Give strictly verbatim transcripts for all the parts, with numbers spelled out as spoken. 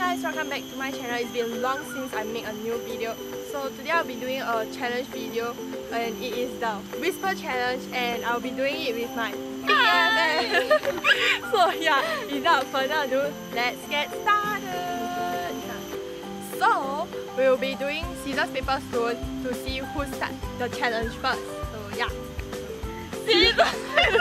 guys, welcome back to my channel. It's been long since I made a new video. So today I'll be doing a challenge video and it is the whisper challenge and I'll be doing it with my B F F. So yeah, without further ado, let's get started. So we'll be doing scissors, paper, stone to see who starts the challenge first. So yeah. Scissors,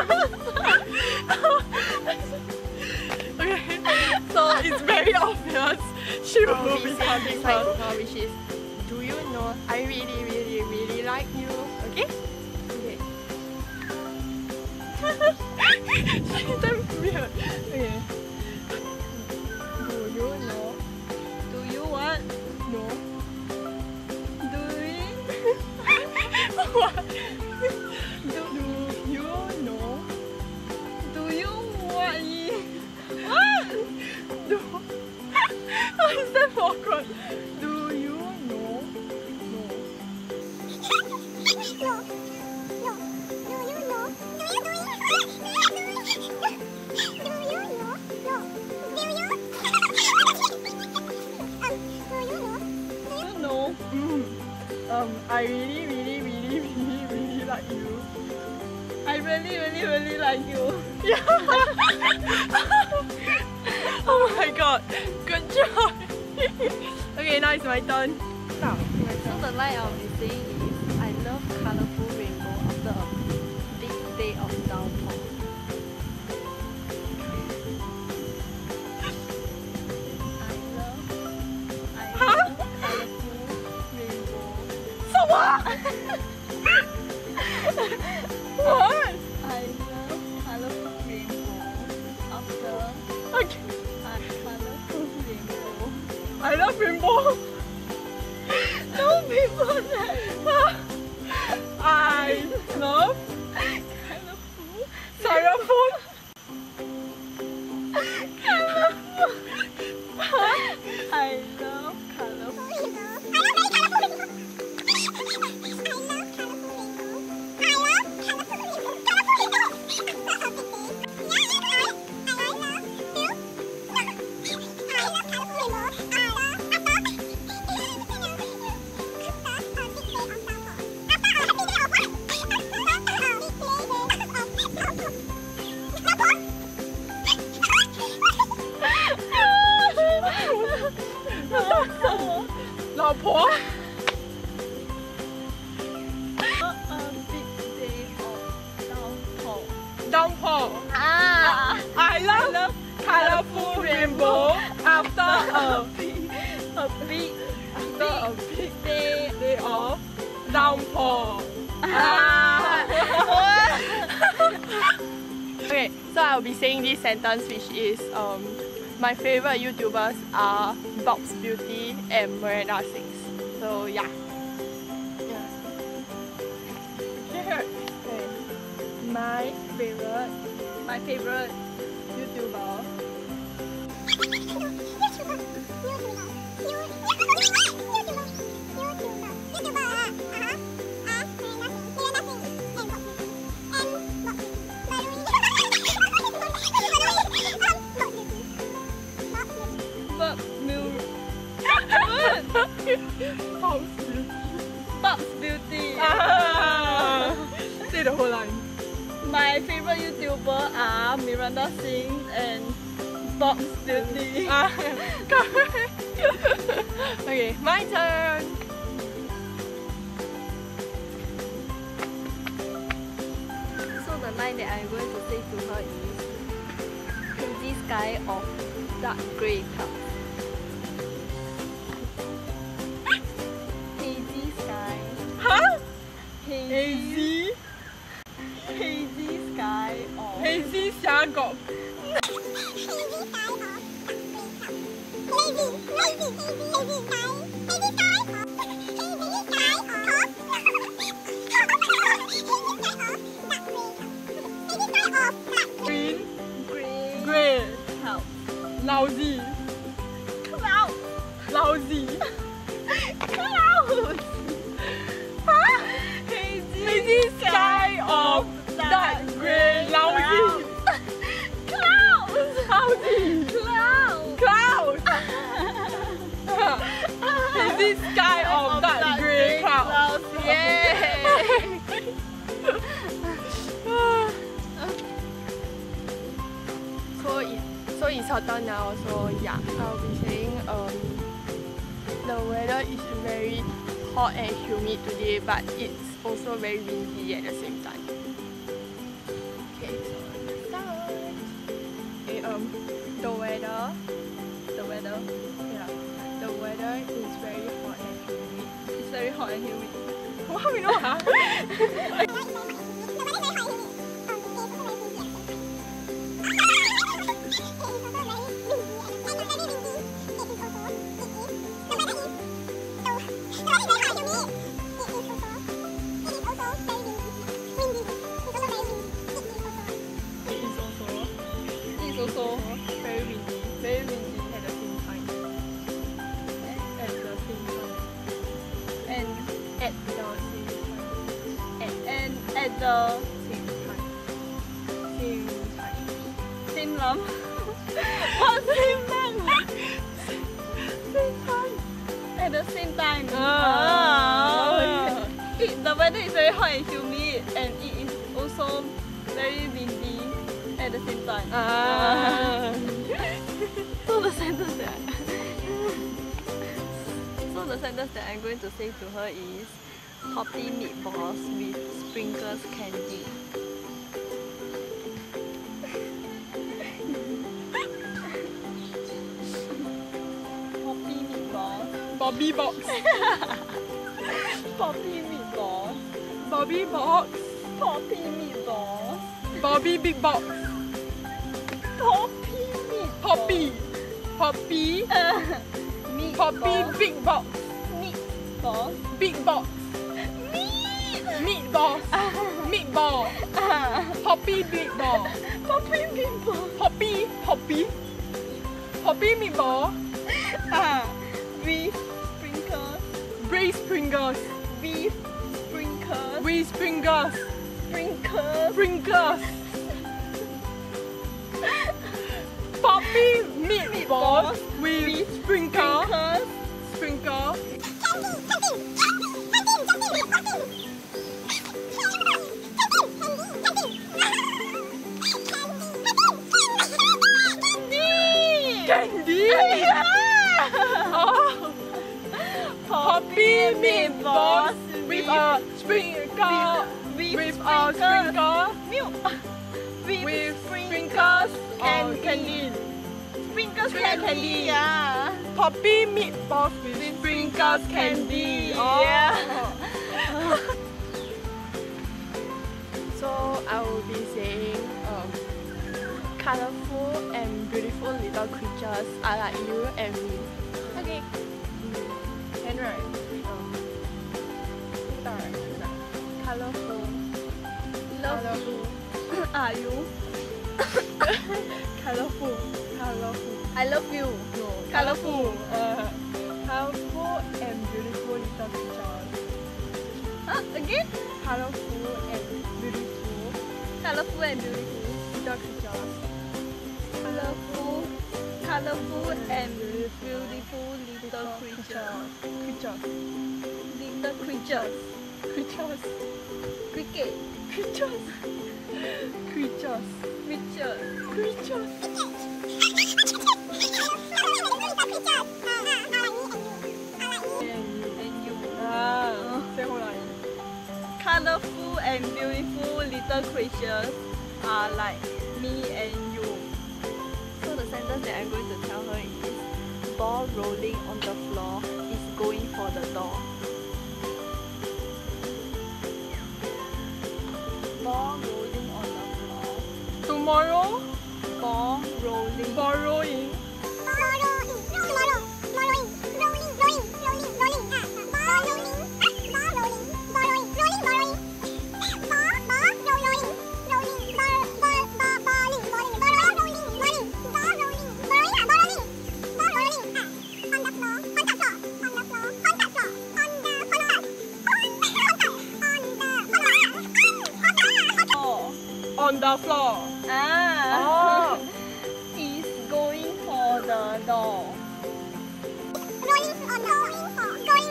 okay, so it's very obvious she will oh, be starting first, which is, do you know I really really really like you? Okay? Okay. She's damn weird. Okay. Do you know? Do you what? No. Do we? What? Do, do you know? Do you what? What? Do oh, is that awkward? Do you know? No. No. Mm. Um, I really, really, really, really, really like you. I really, really, really like you. Yeah. Oh my god, good job. Okay, now it's my turn. Now, my turn. So the line I'll be saying is, I love colourful rainbow after a big day of downpour. I love, I Huh? love colourful rainbow. So what? What? I love colourful rainbow after Okay. a colourful rainbow. I love rainbow. No people that I love colourful. styrofoam. I love colourful. Lao Po. A big day of downpour. Downpour. Ah! I love colorful rainbow after a A big, after a big day day of downpour. Ah. Okay, so I'll be saying this sentence, which is um my favorite YouTubers are Bob's Beauty and Miranda Sings. So yeah. Yeah. Okay. Okay. My favorite, my favorite YouTuber. Bob Mil Bob's Beauty. Bob's Beauty. Ah. Say the whole line. My favorite YouTuber are Miranda Sings and Bob's Beauty. Ah, correct. Okay, my turn. So the line that I'm going to say to her is, hazy sky of dark grey clouds. Hazy sky. Huh? Hazy. Hazy. Hazy sky of. Hazy 峡谷. Green. Grey. Grey. Clouds. Lousy. Clouds. Lousy. Clouds. Huh? Hazy. Hazy sky of dark grey. Lousy. Clouds. Lousy. Clouds. Clouds. this sky of dark grey clouds. Yay! So it so it's hotter now. So yeah, I'll be saying um the weather is very hot and humid today, but it's also very windy at the same time. Okay, so let's start. Okay, um the weather, the weather, yeah, the weather is very hot and humid. It's very hot and humid. How we know, huh? Also very windy, very windy at the same time. At the same time. and At the same time. and, and at the Same time. Same time. same lump. What same lump? Same time. At the same time. Ah. Oh. It, the weather is very hot and humid, and it is also very windy at the same time. Ah. So the sentence that so the sentence that I'm going to say to her is poppy meatballs with sprinkles candy. Poppy meatballs. Bobby box. Poppy meatballs. Bobby box. Poppy meatballs. Bobby big box. Poppy meatballs. Poppy. Poppy. Uh, Poppy meatballs. big box. Meatballs. Big box. Meat. Meatball. Meatball. Uh, Poppy big ball. Poppy meatballs. Poppy. Poppy. Poppy meatball. Uh, with sprinkles. Braised Pringles. Beef sprinkles. With Pringles. Sprinkles. Pringles. Poppy meatballs with sprinkle. Sprinkles. Sprinkle. Candy. Oh. Poppy meatballs with a sprinkle. With a sprinkle. Milk. With, With sprinkles. and Candy. candy. Sprinkles Candy. candy. Yeah. Poppy meatballs with sprinkles candy. Oh. Yeah. So I will be saying um, colorful and beautiful little creatures are like you and me. Okay. And right, um, start. Colorful. Love Colorful. Are you? Colorful. Colorful. I love you. No. Colorful. Uh, colorful and beautiful little creatures. Huh? Again? Colorful and beautiful Colorful and beautiful. little creatures. Colorful, colorful and beautiful little creatures. Creatures. Little creatures. Creatures. Cricket. Creatures. Creatures. Creatures. Creatures. And you. Ah, say hold on. Colorful and beautiful little creatures are like me and you. So the sentence that I'm going to tell her is ball rolling on the floor is going for the door. Ball rolling on the floor. Tomorrow, Ball rolling. borrowing. On the floor. Ah. Is going for the door. Rolling on the floor. Going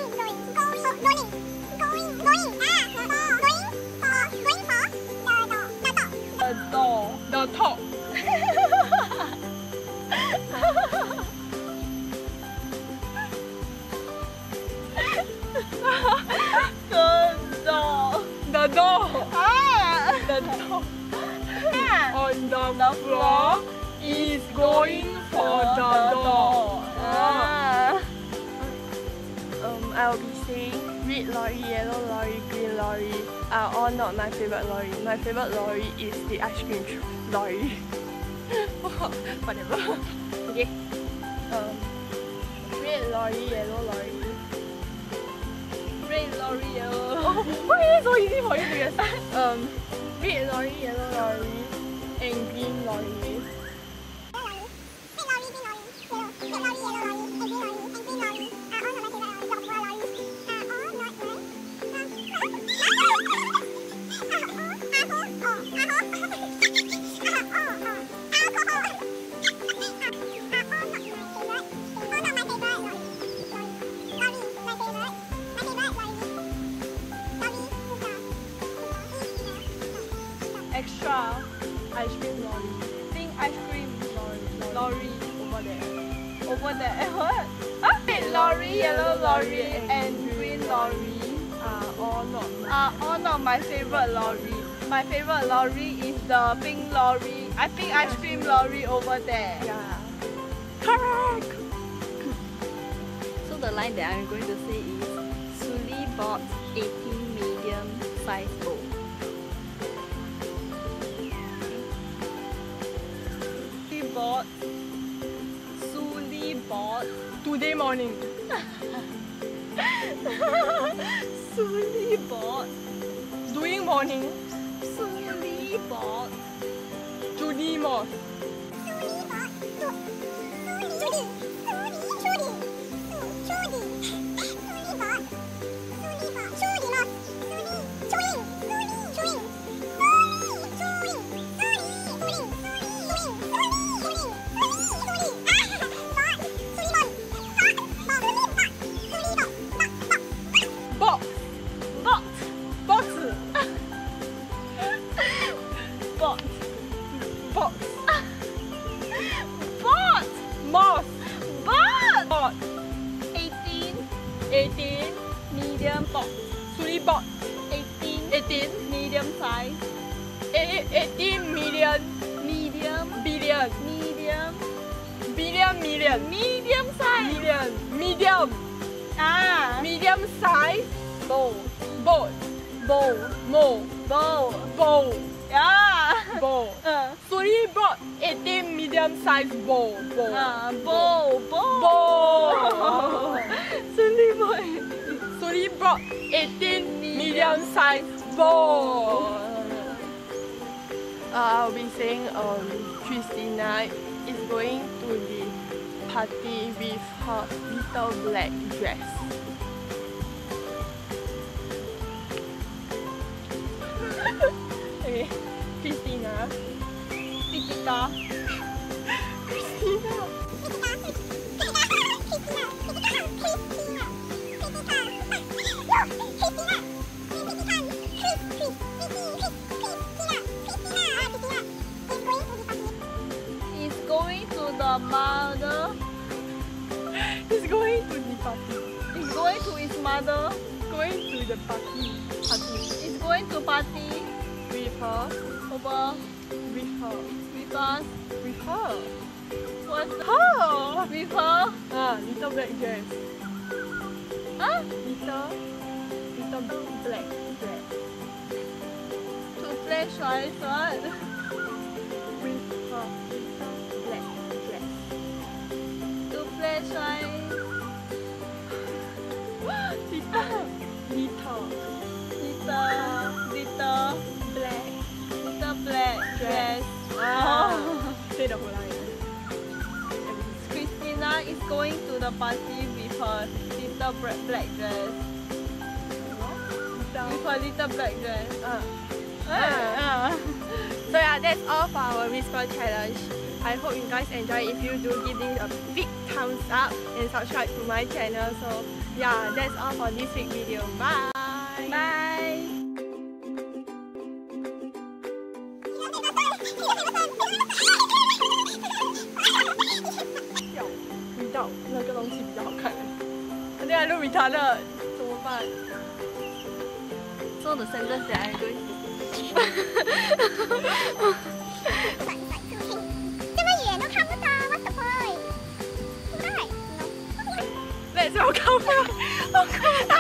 the floor is going for the door. Ah. Um, I'll be saying red lorry, yellow lorry, green lorry are all not my favorite lorry. My favorite lorry is the ice cream lorry. Whatever. Okay. Um, red lorry, yellow lorry. Red lorry, yellow. Oh, why is it so easy for you to guess? Um, red lorry, yellow lorry, and green lorry. Extra Ice cream lorry. pink ice cream Lorry. lorry Over there. over there. What? Ah, red lorry, yellow lorry, and green lorry Are all not my are all not my favorite lorry. My favorite lorry is the pink lorry. I pink ice cream lorry over there. yeah. Correct! So the line that I'm going to say is Suli bought eighteen medium size bowl. Suli bought Suli bought Today morning. Suli bought Doing morning. Suli bought Judy Moss. Box. bought Box. bought Box. bought Moss. bought Bought. eighteen eighteen. medium box. Suli bought. eighteen eighteen. medium size. eight- eighteen million. Medium Billion. medium Billion million. medium size. Million. Medium. Ah Medium size. bowl Boat. bowl Mo. bowl Bowl. yeah Bowl. uh, Suli bought eighteen medium size bowl. Bowl. uh, bowl bowl Bowl. Suli boy Suli brought eighteen medium size bowl. Uh, I'll be saying um Christina is going to the party with her little black dress. Okay, Christina. Pitika Christina. is going to the mother He's going to the party. is going to his mother Going to the party. Party. is going to party With her. over With her. with us. With her. What's the Her. with her? Ah, little black dress. Huh? Little. Little black dress. To play shy what? With her. Little black dress. To play shy. Little. Little. Little little Black. little black dress. Ah. Oh. Say the whole line. Christina is going to the party with her little black black dress. Little. With her little black dress. Ah. Ah. So yeah, that's all for our whisper challenge. I hope you guys enjoy. If you do, give this a big thumbs up and subscribe to my channel. So yeah, that's all for this week's video. Bye. Bye. Without 那个东西比较好看。那这样录 retarded 怎么办？ So the sentence that I'm going to 好酷，好酷。